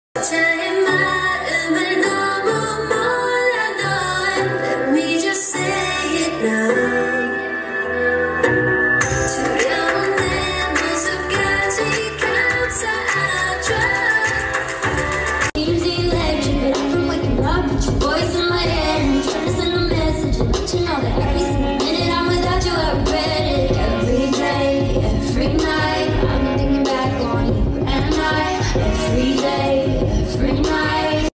자의 마음을 너무 몰라 넌 Let me just say it now